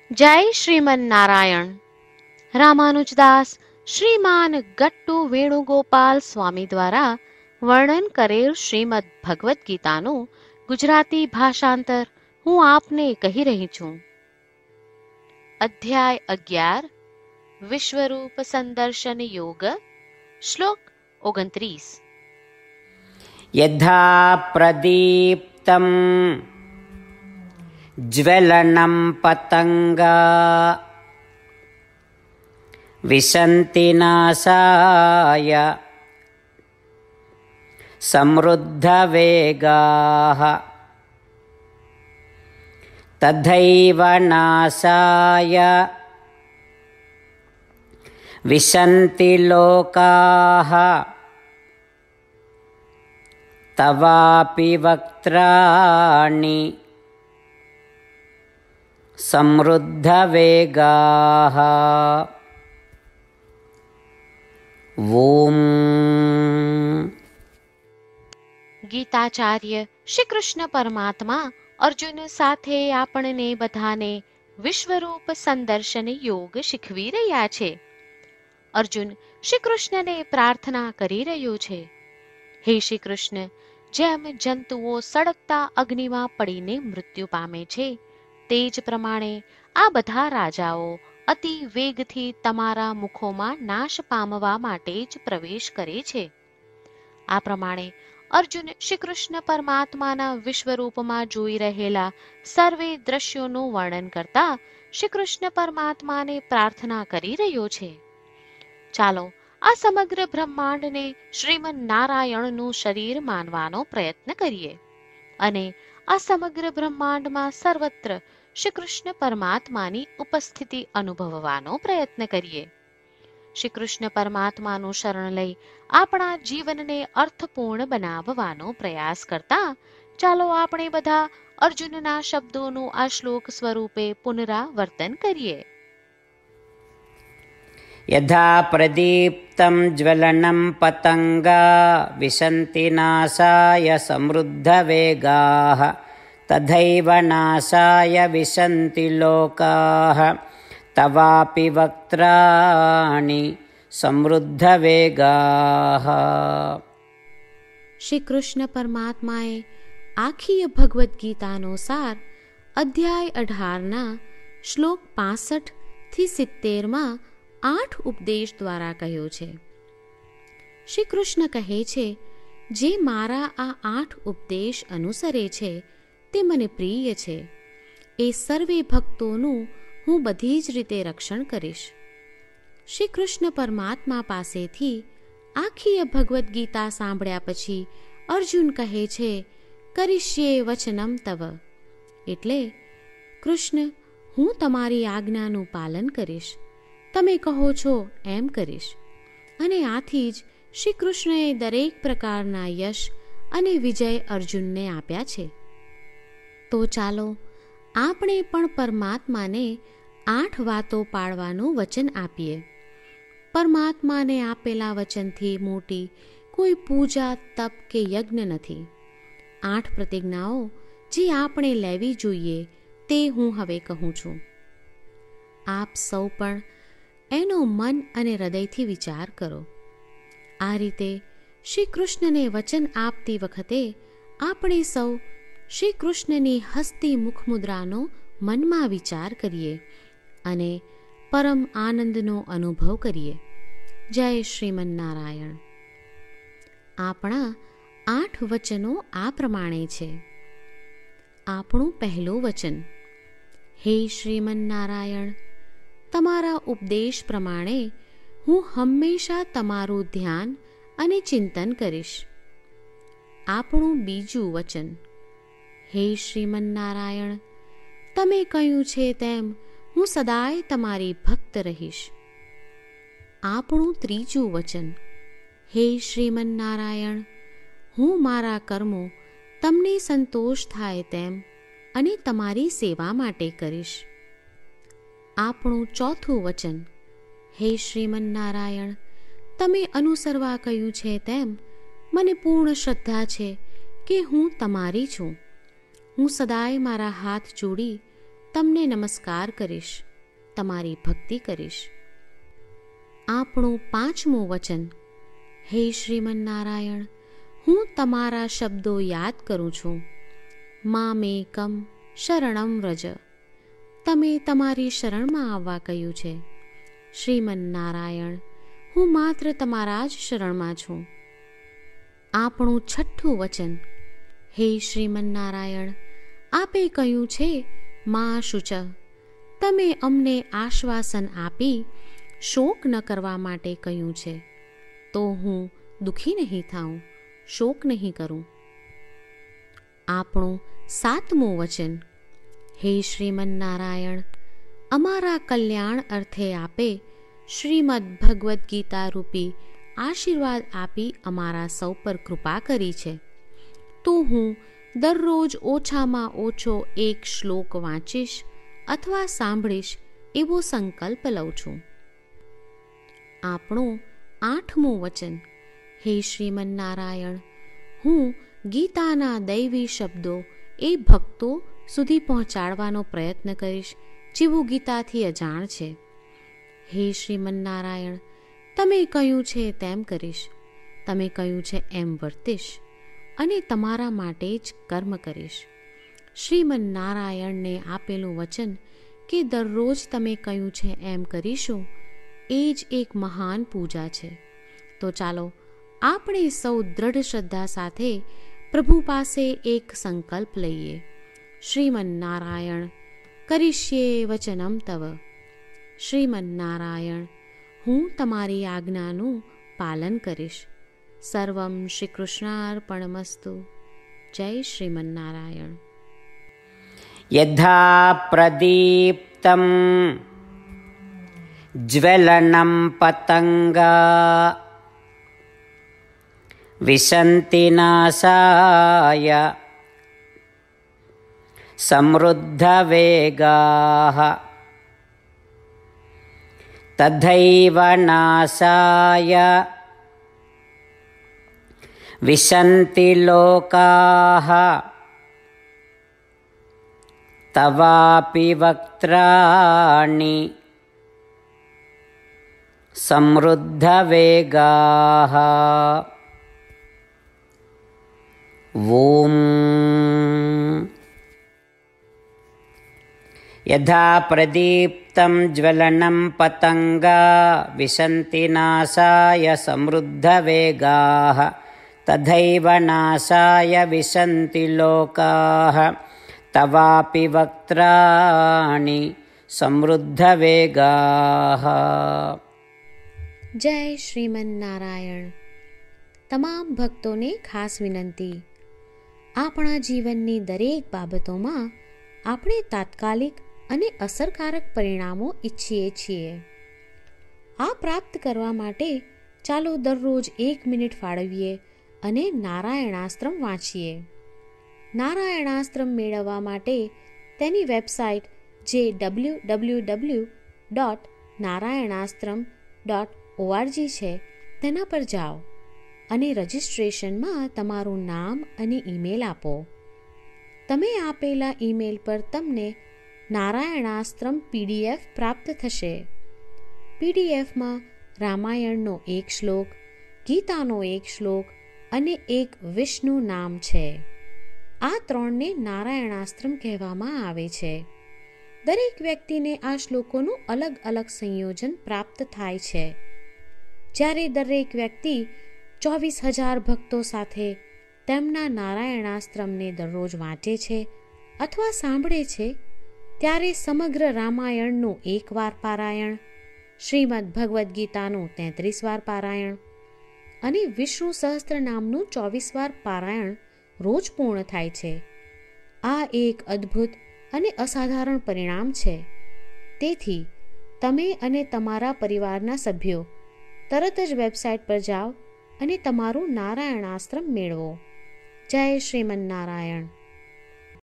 જય શ્રીમન નારાયણ. રામાનુજદાસ શ્રીમાન ગટ્ટુ વેણુગોપાલ સ્વામી દ્વારા વર્ણન કરેલ શ્રીમદ ભગવદ્ ગીતાનું ગુજરાતી ભાષાંતર હું આપને કહી રહી છું. અધ્યાય 11 વિશ્વરૂપ સંદર્શન યોગ. શ્લોક 29. યથા પ્રદીપ્તમ જ્વલનમ પતંગા વિશન્તિ નાસાય સમૃદ્ધ વેગાઃ તથૈવ નાસાય વિશન્તિ લોકાઃ તવાપિ વક્ત્રાણિ સમૃદ્ધ વેગાઃ. ઓમ. ગીતાચાર્ય શ્રી કૃષ્ણ પરમાત્મા અર્જુન સાથે આપણને બધાને વિશ્વરૂપ સંદર્શન યોગ શીખવી રહ્યા છે. અર્જુન શ્રી કૃષ્ણને પ્રાર્થના કરી રહ્યો છે, હે શ્રી કૃષ્ણ, જેમ જંતુઓ સળગતા અગ્નિમાં પડીને મૃત્યુ પામે છે, તે જ પ્રમાણે આ બધા રાજાઓ અતિ વેગથી તમારા મુખોમાં નાશ પામવા માટે જ પ્રવેશ કરે છે. આ પ્રમાણે અર્જુન શ્રી કૃષ્ણ પરમાત્માના વિશ્વરૂપમાં જોઈ રહેલા સર્વે દ્રશ્યોનું વર્ણન કરતા શ્રી કૃષ્ણ પરમાત્માને પ્રાર્થના કરી રહ્યો છે. ચાલો આ સમગ્ર બ્રહ્માંડને શ્રીમન નારાયણનું શરીર માનવાનો પ્રયત્ન કરીએ અને આ સમગ્ર બ્રહ્માંડમાં સર્વત્ર શ્રી કૃષ્ણ પરમાત્માની ઉપસ્થિતિ અનુભવવાનો પ્રયત્ન કરીએ. શ્રી કૃષ્ણ પરમાત્માનું શરણ લઈ આપણા જીવનને અર્થપૂર્ણ બનાવવાનો પ્રયાસ કરતા ચાલો આપણે બધા અર્જુનના શબ્દોનું આ શ્લોક સ્વરૂપે પુનરાવર્તન કરીએ. યથા પ્રદીપ્તમ જ્વલનમ પતંગા વિશન્તિ નાસાય સમૃદ્ધ વેગાઃ તથૈવ નાસાય વિશન્તિ લોકાઃ તવાપિ વક્ત્રાણિ સમૃદ્ધ વેગાઃ. શ્રી કૃષ્ણ પરમાત્માએ આખી ભગવદ્ ગીતાનો સાર અધ્યાય 18ના શ્લોક 65 થી 70માં 8 ઉપદેશ દ્વારા કહ્યો છે. શ્રી કૃષ્ણ કહે છે, જે મારા આ 8 ઉપદેશ અનુસરે છે તે મને પ્રિય છે. એ સર્વે ભક્તોનું હું બધી જ રીતે રક્ષણ કરીશ. શ્રી કૃષ્ણ પરમાત્મા પાસેથી આખી ભગવદ્ ગીતા સાંભળ્યા પછી અર્જુન કહે છે, કરીશ્યે વચનમ તવ, એટલે કૃષ્ણ, હું તમારી આજ્ઞાનું પાલન કરીશ, તમે કહો છો એમ કરીશ. અને આથી જ શ્રી કૃષ્ણએ દરેક પ્રકારના યશ અને વિજય અર્જુનને આપ્યા છે. તો ચાલો આપણે પણ પરમાત્માને 8 વાતો પાળવાનું વચન આપીએ. પરમાત્માને આપેલા વચનથી મોટી કોઈ પૂજા, તપ કે યજ્ઞ નથી. 8 પ્રતિજ્ઞાઓ જે આપણે લેવી જોઈએ તે હું હવે કહું છું. આપ સૌ પણ એનો મન અને હૃદયથી વિચાર કરો. આ રીતે શ્રી કૃષ્ણને વચન આપતી વખતે આપણે સૌ શ્રી કૃષ્ણની હસતી મુખમુદ્રાનો મનમાં વિચાર કરીએ અને પરમ આનંદનો અનુભવ કરીએ. જય શ્રીમન નારાયણ. આપણા 8 વચનો આ પ્રમાણે છે. આપણું પહેલું વચન, હે શ્રીમન નારાયણ, તમારા ઉપદેશ પ્રમાણે હું હંમેશા તમારું ધ્યાન અને ચિંતન કરીશ. આપણું બીજું વચન, હે શ્રીમન નારાયણ, તમે કહ્યું છે તેમ હું સદાય તમારી ભક્ત રહીશ. આપણું ત્રીજું વચન, હે શ્રીમન નારાયણ, હું મારા કર્મો તમને સંતોષ થાય તેમ અને તમારી સેવા માટે કરીશ. આપણું ચોથું વચન, હે શ્રીમન નારાયણ, તમે અનુસરવા કહ્યું છે તેમ મને પૂર્ણ શ્રદ્ધા છે કે હું તમારી છું. હું સદાય મારા હાથ જોડી તમને નમસ્કાર કરીશ, તમારી ભક્તિ કરીશ. આપણું 5મું વચન. હે શ્રીમન્નારાયણ, હું તમારા શબ્દો યાદ કરું છું. મામેકમ શરણમ વ્રજ. તમે તમારી શરણમાં આવવા કહ્યું છે. શ્રીમન્નારાયણ, હું માત્ર તમારા જ શરણમાં છું. આપણું 6થું વચન. હે શ્રીમન્નારાયણ, આપે કહ્યું છે મા શુચ. તમે અમને આશ્વાસન આપી શોક ન કરવા માટે કહ્યું છે, તો હું દુઃખી નહીં થાઉં, શોક નહીં કરું. આપણું 7મું વચન. હે શ્રીમન્નારાયણ, અમારા કલ્યાણ અર્થે આપે શ્રીમદ ભગવદ્ ગીતા રૂપી આશીર્વાદ આપી અમારા સૌ પર કૃપા કરી છે, તો હું દરરોજ ઓછામાં ઓછો 1 શ્લોક વાંચીશ અથવા સાંભળીશ એવો સંકલ્પ લઉં છું. આપણું 8મું વચન. હે શ્રીમન્નારાયણ, હું ગીતાના દૈવી શબ્દો એ ભક્તો સુધી પહોંચાડવાનો પ્રયત્ન કરીશ જેઓ ગીતાથી અજાણ છે. હે શ્રીમન્નારાયણ, તમે કહ્યું છે તેમ કરીશ, તમે કહ્યું છે એમ વર્તીશ અને તમારા માટે જ કર્મ કરીશ. શ્રીમન્નારાયણને આપેલું વચન કે દરરોજ તમે કહ્યું છે એમ કરીશું, એ જ એક મહાન પૂજા છે. તો ચાલો આપણે સૌ દ્રઢ શ્રદ્ધા સાથે પ્રભુ પાસે એક સંકલ્પ લઈએ. શ્રીમન્નારાયણ, કરીશ્યે વચનમ તવ. શ્રીમન્નારાયણ, હું તમારી આજ્ઞાનું પાલન કરીશ. સર્વમ શ્રી કૃષ્ણાર્પણમસ્તુ. જય શ્રીમન્નારાયણ. યથા પ્રદીપ્તમ જ્વલનમ પતંગા વિશન્તિ નાસાય સમૃદ્ધ વેગાઃ તથૈવ નાસાય વિશન્તિ લોકાઃ તવાપિ વક્ત્રાણિ સમૃદ્ધ વેગાઃ. ઓમ. યથા પ્રદીપ્તમ જ્વલનમ પતંગા વિશન્તિ નાસાય સમૃદ્ધ વેગાઃ તથૈવ નાસાય વિશન્તિ લોકાઃ તવાપિ વક્ત્રાણિ સમૃદ્ધ વેગાઃ. જય શ્રીમન્નારાયણ. તમામ ભક્તોને ખાસ વિનંતી. આપણા જીવનની દરેક બાબતોમાં આપણે તાત્કાલિક અને અસરકારક પરિણામો ઈચ્છીએ છીએ. આ પ્રાપ્ત કરવા માટે ચાલો દરરોજ 1 મિનિટ ફાળવીએ અને નારાયણાસ્ત્રમ વાંચીએ. નારાયણાસ્ત્રમ મેળવવા માટે તેની વેબસાઇટ જે www.narayanaastram.org છે તેના પર જાઓ અને રજિસ્ટ્રેશનમાં તમારું નામ અને ઈમેલ આપો. તમે આપેલા ઈમેલ પર તમને નારાયણાસ્ત્રમ PDF પ્રાપ્ત થશે. PDFમાં રામાયણનો 1 શ્લોક, ગીતાનો 1 શ્લોક અને 1 વિષ્ણુ નામ છે. આ 3ને નારાયણાસ્ત્રમ કહેવામાં આવે છે. દરેક વ્યક્તિને આ શ્લોકોનું અલગ અલગ સંયોજન પ્રાપ્ત થાય છે. જ્યારે દરેક વ્યક્તિ 24,000 ભક્તો સાથે તેમના નારાયણાસ્ત્રમને દરરોજ વાંચે છે અથવા સાંભળે છે, ત્યારે સમગ્ર રામાયણનું 1 વાર પારાયણ, શ્રીમદ ભગવદ્ ગીતાનું 33 વાર પારાયણ અને વિષ્ણુ સહસ્ત્ર નામનું 24 વાર પારાયણ રોજ પૂર્ણ થાય છે. આ એક અદ્ભુત અને અસાધારણ પરિણામ છે. તેથી તમે અને તમારા પરિવારના સભ્યો તરત જ વેબસાઇટ પર જાઓ અને તમારું નારાયણાસ્ત્રમ મેળવો. જય શ્રીમન્નારાયણ.